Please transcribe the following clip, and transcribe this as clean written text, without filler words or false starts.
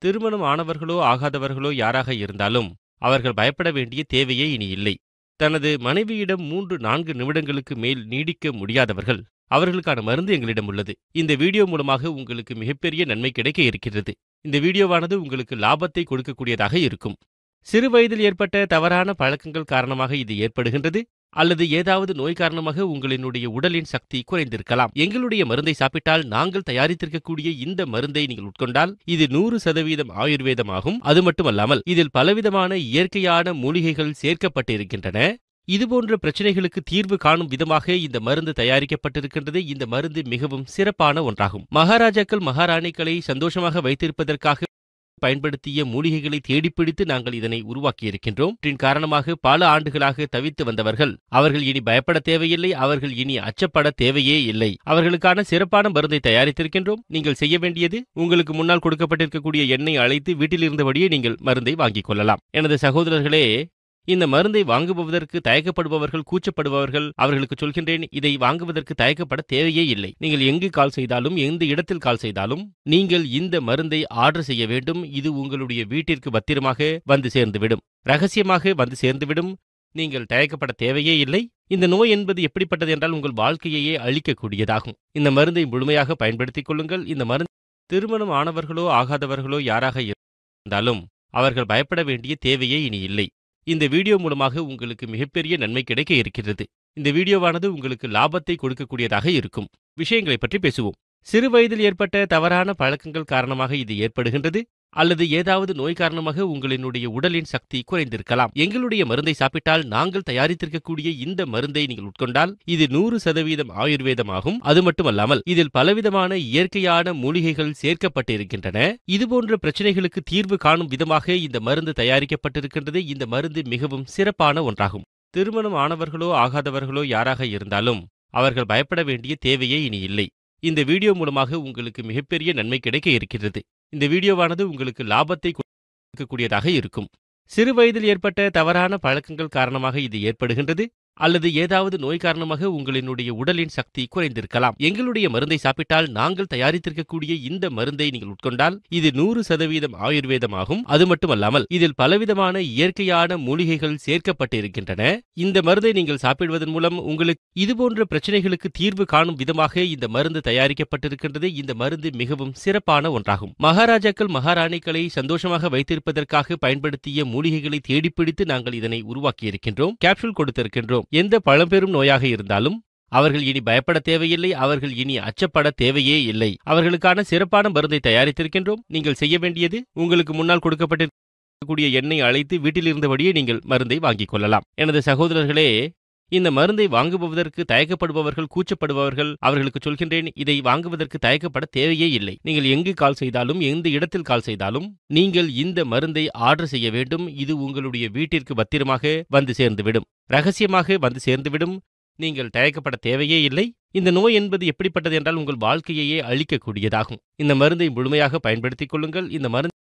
திருமணம் ஆனவர்களோ ஆகாதவர்களோ யாராக இருந்தாலும் அவர்கள் பயப்பட வேண்டிய தேவையே இனி இல்லை. தனது மனைவியிடம் 3-4 நிமிடங்களுக்கு மேல் நீடிக்க முடியாதவர்கள், அவர்களுக்கான மருந்து எங்களிடம் உள்ளது. இந்த வீடியோ மூலமாக உங்களுக்கு மிகப்பெரிய நன்மை கிடைக்க இருக்கிறது. இந்த வீடியோவானது உங்களுக்கு லாபத்தை கொடுக்கக்கூடியதாக இருக்கும். சிறு வயதில் ஏற்பட்ட தவறான பழக்கங்கள் காரணமாக இது ஏற்படுகின்றது, அல்லது ஏதாவது நோய் காரணமாக உங்களினுடைய உடலின் சக்தி குறைந்திருக்கலாம். எங்களுடைய மருந்தை சாப்பிட்டால் நாங்கள் தயாரித்திருக்கக்கூடிய இந்த மருந்தை நீங்கள் உட்கொண்டால் இது 100% ஆயுர்வேதமாகும். அது மட்டுமல்லாமல் இதில் பலவிதமான இயற்கையான மூலிகைகள் சேர்க்கப்பட்டிருக்கின்றன. இதுபோன்ற பிரச்சனைகளுக்கு தீர்வு காணும் விதமாக இந்த மருந்து தயாரிக்கப்பட்டிருக்கின்றது. இந்த மருந்து மிகவும் சிறப்பான ஒன்றாகும். மகாராஜாக்கள் மகாராணிகளை சந்தோஷமாக வைத்திருப்பதற்காக பயன்படுத்திய மூலிகைகளை தேடிப்பிடித்து நாங்கள் இதனை உருவாக்கியிருக்கின்றோம். இதன் காரணமாக பல ஆண்டுகளாக தவித்து வந்தவர்கள், அவர்கள் இனி பயப்பட தேவையில்லை, அவர்கள் இனி அச்சப்பட தேவையே இல்லை. அவர்களுக்கான சிறப்பான மருந்தை தயாரித்திருக்கின்றோம். நீங்கள் செய்ய வேண்டியது, உங்களுக்கு முன்னால் கொடுக்கப்பட்டிருக்கக்கூடிய எண்ணை அழைத்து வீட்டில் இருந்தபடியே நீங்கள் மருந்தை வாங்கிக் கொள்ளலாம். எனது சகோதரர்களே, இந்த மருந்தை வாங்குவதற்கு தயக்கப்படுபவர்கள், கூச்சப்படுபவர்கள், அவர்களுக்கு சொல்கின்றேன், இதை வாங்குவதற்கு தயக்கப்பட தேவையே இல்லை. நீங்கள் எங்கு கால் செய்தாலும், எந்த இடத்தில் கால் செய்தாலும் நீங்கள் இந்த மருந்தை ஆர்டர் செய்ய வேண்டும். இது உங்களுடைய வீட்டிற்கு பத்திரமாக வந்து சேர்ந்துவிடும், ரகசியமாக வந்து சேர்ந்துவிடும். நீங்கள் தயக்கப்பட தேவையே இல்லை. இந்த நோய் என்பது எப்படிப்பட்டது என்றால் உங்கள் வாழ்க்கையையே அழிக்கக்கூடியதாகும். இந்த மருந்தை முழுமையாக பயன்படுத்திக் கொள்ளுங்கள். இந்த மருந்து திருமணம் ஆனவர்களோ ஆகாதவர்களோ யாராக இருந்தாலும் அவர்கள் பயப்பட வேண்டிய தேவையே இனி இல்லை. இந்த வீடியோ மூலமாக உங்களுக்கு மிகப்பெரிய நன்மை கிடைக்க இருக்கிறது. இந்த வீடியோவானது உங்களுக்கு லாபத்தை கொடுக்கக்கூடியதாக இருக்கும். விஷயங்களை பற்றி பேசுவோம். சிறு வயதில் ஏற்பட்ட தவறான பழக்கங்கள் காரணமாக இது ஏற்படுகின்றது, அல்லது ஏதாவது நோய் காரணமாக உங்களினுடைய உடலின் சக்தி குறைந்திருக்கலாம். எங்களுடைய மருந்தை சாப்பிட்டால் நாங்கள் தயாரித்திருக்கக்கூடிய இந்த மருந்தை நீங்கள் உட்கொண்டால் இது 100% ஆயுர்வேதமாகும். அது மட்டுமல்லாமல் இதில் பலவிதமான இயற்கையான மூலிகைகள் சேர்க்கப்பட்டிருக்கின்றன. இதுபோன்ற பிரச்சனைகளுக்கு தீர்வு காணும் விதமாக இந்த மருந்து தயாரிக்கப்பட்டிருக்கின்றது. இந்த மருந்து மிகவும் சிறப்பான ஒன்றாகும். திருமணம் ஆனவர்களோ ஆகாதவர்களோ யாராக இருந்தாலும் அவர்கள் பயப்பட வேண்டிய தேவையே இனி இல்லை. இந்த வீடியோ மூலமாக உங்களுக்கு மிகப்பெரிய நன்மை கிடைக்க இருக்கிறது. இந்த வீடியோவானது உங்களுக்கு லாபத்தை கொடுக்கக்கூடியதாக இருக்கும். சிறு வயதில் ஏற்பட்ட தவறான பழக்கங்கள் காரணமாக இது ஏற்படுகின்றது, அல்லது ஏதாவது நோய் காரணமாக உங்களினுடைய உடலின் சக்தி குறைந்திருக்கலாம். எங்களுடைய மருந்தை சாப்பிட்டால் நாங்கள் தயாரித்திருக்கக்கூடிய இந்த மருந்தை நீங்கள் உட்கொண்டால் இது 100% ஆயுர்வேதமாகும். அது மட்டுமல்லாமல் இதில் பலவிதமான இயற்கையான மூலிகைகள் சேர்க்கப்பட்டிருக்கின்றன. இந்த மருந்தை நீங்கள் சாப்பிடுவதன் மூலம் உங்களுக்கு இதுபோன்ற பிரச்சனைகளுக்கு தீர்வு காணும் விதமாக இந்த மருந்து தயாரிக்கப்பட்டிருக்கின்றது. இந்த மருந்து மிகவும் சிறப்பான ஒன்றாகும். மகாராஜாக்கள் மகாராணிகளை சந்தோஷமாக வைத்திருப்பதற்காக பயன்படுத்திய மூலிகைகளை தேடிப்பிடித்து நாங்கள் இதனை உருவாக்கியிருக்கின்றோம். கேப்சூல் கொடுத்திருக்கின்றோம். எந்த பழம்பெரும் நோயாக இருந்தாலும் அவர்கள் இனி பயப்பட தேவையில்லை, அவர்கள் இனி அச்சப்பட தேவையே இல்லை. அவர்களுக்கான சிறப்பான மருந்தை தயாரித்திருக்கின்றோம். நீங்கள் செய்ய வேண்டியது, உங்களுக்கு முன்னால் கொடுக்கப்பட்டிருக்கக்கூடிய எண்ணை அழைத்து வீட்டில் இருந்தபடியே நீங்கள் மருந்தை வாங்கிக் கொள்ளலாம். எனது சகோதரர்களே, இந்த மருந்தை வாங்குவதற்கு தயக்கப்படுபவர்கள், கூச்சப்படுபவர்கள், அவர்களுக்கு சொல்கின்றேன், இதை வாங்குவதற்கு தயக்கப்பட தேவையே இல்லை. நீங்கள் எங்கு கால் செய்தாலும், எந்த இடத்தில் கால் செய்தாலும் நீங்கள் இந்த மருந்தை ஆர்டர் செய்ய வேண்டும். இது உங்களுடைய வீட்டிற்கு பத்திரமாக வந்து சேர்ந்துவிடும், ரகசியமாக வந்து சேர்ந்துவிடும். நீங்கள் தயக்கப்பட தேவையே இல்லை. இந்த நோய் என்பது எப்படிப்பட்டது என்றால் உங்கள் வாழ்க்கையையே அழிக்கக்கூடியதாகும். இந்த மருந்தை முழுமையாக பயன்படுத்திக் கொள்ளுங்கள். இந்த மருந்து